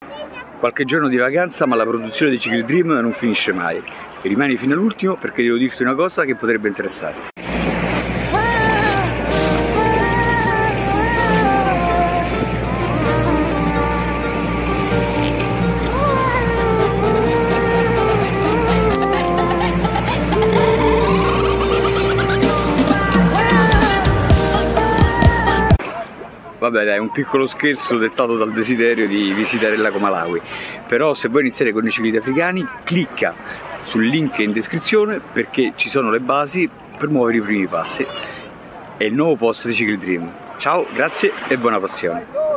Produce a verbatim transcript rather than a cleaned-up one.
Qualche giorno di vacanza, ma la produzione di Cicli Dream non finisce mai. E rimani fino all'ultimo perché devo dirti una cosa che potrebbe interessarti. Vabbè dai, un piccolo scherzo dettato dal desiderio di visitare il lago Malawi. Però se vuoi iniziare con i ciclidi africani, clicca sul link in descrizione perché ci sono le basi per muovere i primi passi. È il nuovo post di Cicli Dream. Ciao, grazie e buona passione!